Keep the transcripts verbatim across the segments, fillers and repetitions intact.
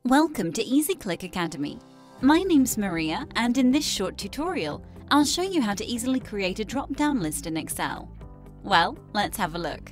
Welcome to EasyClick Academy. My name's Maria, and in this short tutorial, I'll show you how to easily create a drop-down list in Excel. Well, let's have a look.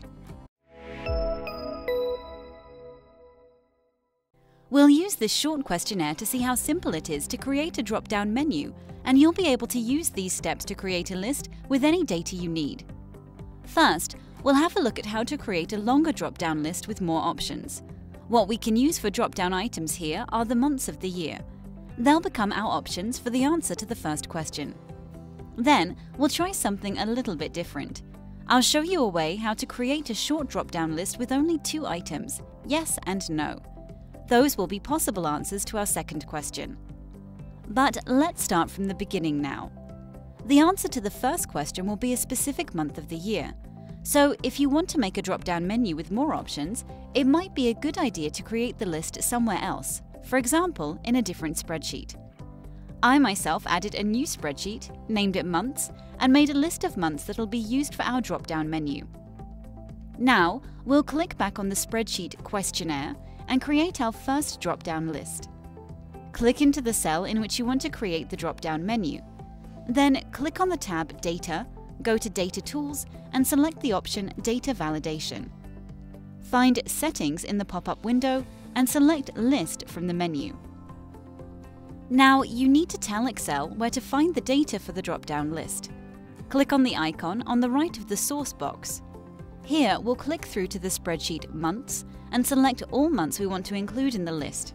We'll use this short questionnaire to see how simple it is to create a drop-down menu, and you'll be able to use these steps to create a list with any data you need. First, we'll have a look at how to create a longer drop-down list with more options. What we can use for drop-down items here are the months of the year. They'll become our options for the answer to the first question. Then, we'll try something a little bit different. I'll show you a way how to create a short drop-down list with only two items, yes and no. Those will be possible answers to our second question. But let's start from the beginning now. The answer to the first question will be a specific month of the year. So if you want to make a drop-down menu with more options, it might be a good idea to create the list somewhere else, for example, in a different spreadsheet. I myself added a new spreadsheet, named it Months, and made a list of months that'll be used for our drop-down menu. Now, we'll click back on the spreadsheet Questionnaire and create our first drop-down list. Click into the cell in which you want to create the drop-down menu. Then click on the tab Data, go to Data Tools, and select the option Data Validation. Find Settings in the pop-up window and select List from the menu. Now you need to tell Excel where to find the data for the drop-down list. Click on the icon on the right of the source box. Here we'll click through to the spreadsheet Months and select all months we want to include in the list.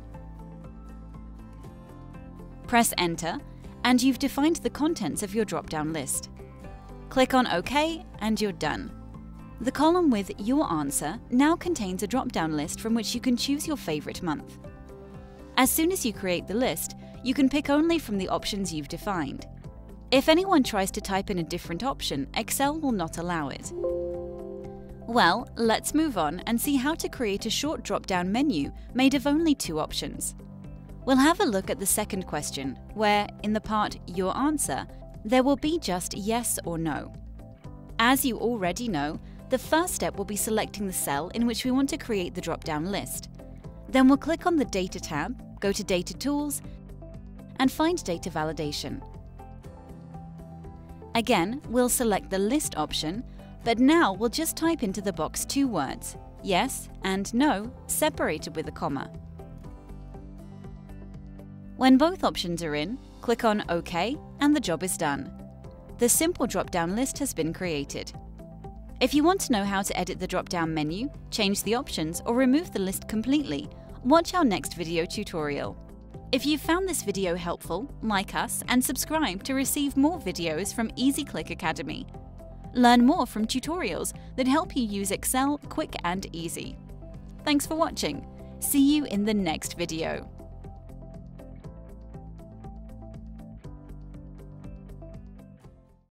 Press Enter, and you've defined the contents of your drop-down list. Click on OK and you're done. The column with Your Answer now contains a drop-down list from which you can choose your favorite month. As soon as you create the list, you can pick only from the options you've defined. If anyone tries to type in a different option, Excel will not allow it. Well, let's move on and see how to create a short drop-down menu made of only two options. We'll have a look at the second question, where, in the part Your Answer, there will be just yes or no. As you already know, the first step will be selecting the cell in which we want to create the drop-down list. Then we'll click on the Data tab, go to Data Tools, and find Data Validation. Again, we'll select the List option, but now we'll just type into the box two words, yes and no, separated with a comma. When both options are in, click on OK and the job is done. The simple drop-down list has been created. If you want to know how to edit the drop-down menu, change the options, or remove the list completely, watch our next video tutorial. If you found this video helpful, like us and subscribe to receive more videos from EasyClick Academy. Learn more from tutorials that help you use Excel quick and easy. Thanks for watching. See you in the next video.